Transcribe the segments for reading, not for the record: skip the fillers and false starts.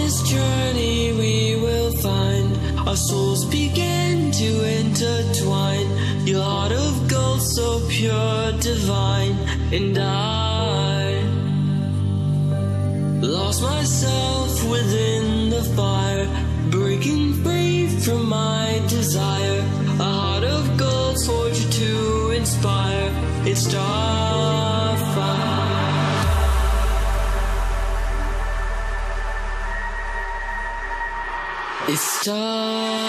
this journey we will find our souls begin to intertwine. Your heart of gold so pure, divine. And I lost myself within the fire, breaking free from my desire. A heart of gold forged to inspire. It's Starfire. It's Starfire.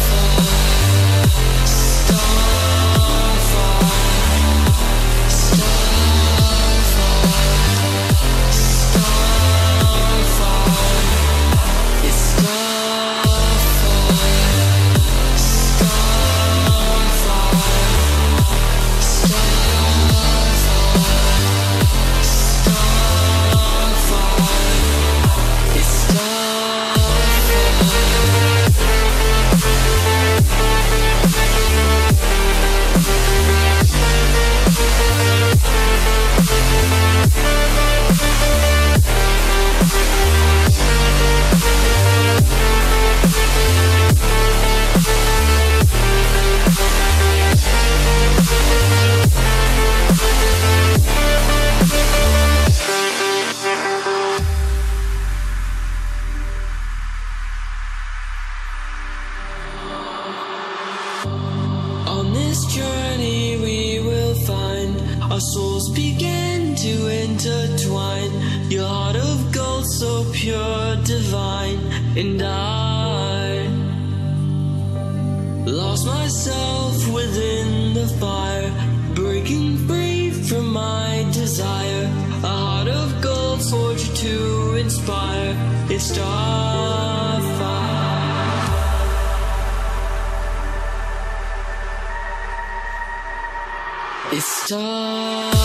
On this journey we will find our souls begin to intertwine. Your heart of gold so pure, divine. And I lost myself within the fire, breaking free from my desire. A heart of gold forged to inspire. It's Starfire. It's Starfire.